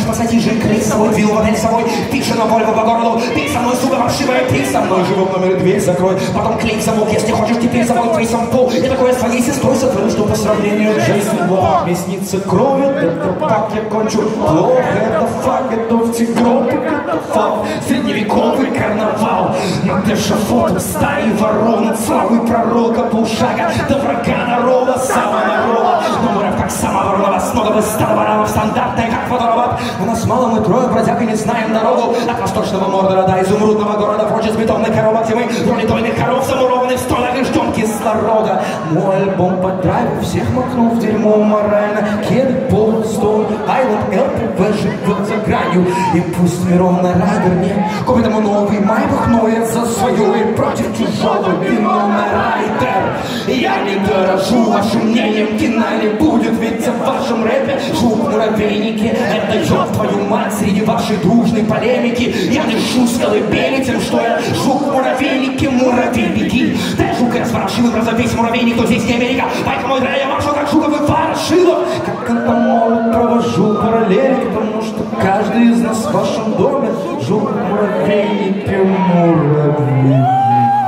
пассатижи, клей с собой, двинул модель с собой, пиши на Вольво по городу, пей со мной, сука, паршивая, пей со мной, живу в номере, дверь закрой, потом клей в замок, если хочешь, теперь завал твоим пол. Я такое с твоей сестрой сотворил, что по сравнению с Джейсон Ло. Мне снится кровь, это пак, я кончу плохо, это фак, готовьте гроб, это фал, средневековый карнавал, над эшафотом стаи ворон, от славы пророка полшага, до врага народа, самого народа, но мурав как самоворонова, с ногого стада баранов, стандартная как водоробот. У нас мало, мы трое бродяг и не знаем дорогу, от восточного Мордора до изумрудного города, прочь из бетонной коробок, где мы в роли дойных коров замурованы в стройных и ждем кислорода. Мой альбом по драйву всех макнул в дерьмо морально, кеды, пол, стол, Айланд, ЛПВ живет за гранью, и пусть миром на райдер купит ему новый майбах, но я за свою и против чужого вино на райдер. Я не дорожу вашим мнением, кино не будет, ведь в вашем рэпе жук-муравейники, это ёб твою мать среди вашей дружной полемики. Я дышу с колыбели тем, что я жук-муравейники, муравей беги. Ты жук и разворошил, гроза весь муравейник, кто здесь не Америка, поэтому играю я маршал как жуковый ворошило. Как антомолог провожу параллели, потому что каждый из нас в вашем доме жук-муравейники, муравейники.